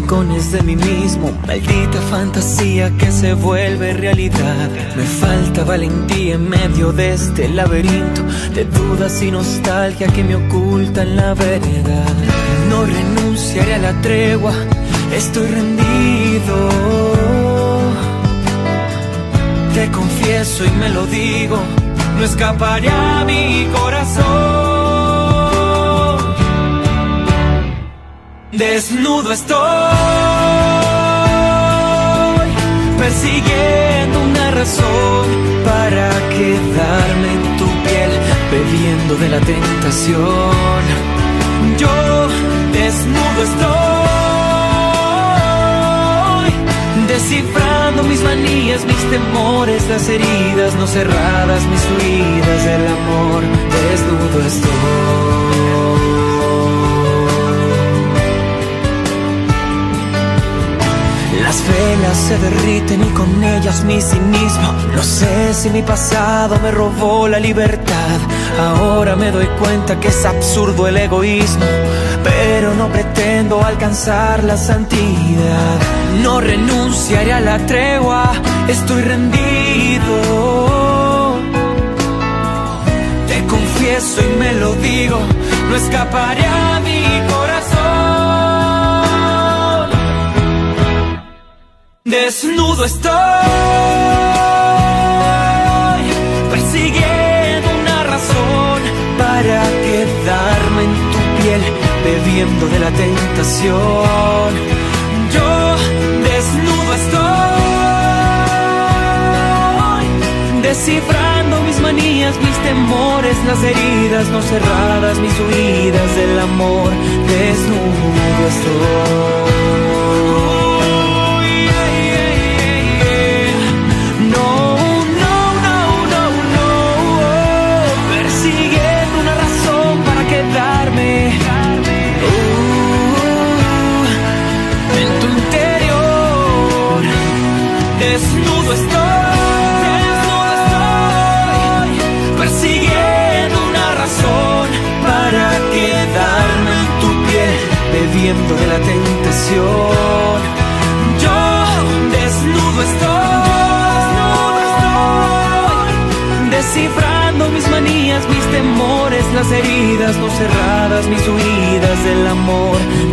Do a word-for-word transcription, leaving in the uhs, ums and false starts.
rincones de mí mismo, maldita fantasía que se vuelve realidad. Me falta valentía en medio de este laberinto de dudas y nostalgia que me ocultan la verdad. No renunciaré a la tregua, estoy rendido. Te confieso y me lo digo, no escaparé a mi corazón. Desnudo estoy, persiguiendo una razón para quedarme en tu piel, bebiendo de la tentación. Yo desnudo estoy, descifrando mis manías, mis temores, las heridas no cerradas, mis huidas del amor. Desnudo estoy. Las velas se derriten y con ellas mi cinismo. No sé si mi pasado me robó la libertad. Ahora me doy cuenta que es absurdo el egoísmo, pero no pretendo alcanzar la santidad. No renunciaré a la tregua, estoy rendido. Te confieso y me lo digo, no escaparé a mi corazón. Desnudo estoy, persiguiendo una razón para quedarme en tu piel, bebiendo de la tentación. Yo desnudo estoy, descifrando mis manías, mis temores, las heridas no cerradas, mis huidas del amor. Desnudo estoy. Desnudo estoy, desnudo estoy, persiguiendo una razón para quedarme en tu piel, bebiendo de la tentación. Yo desnudo estoy, descifrando mis manías, mis temores, las heridas no cerradas, mis huidas del amor.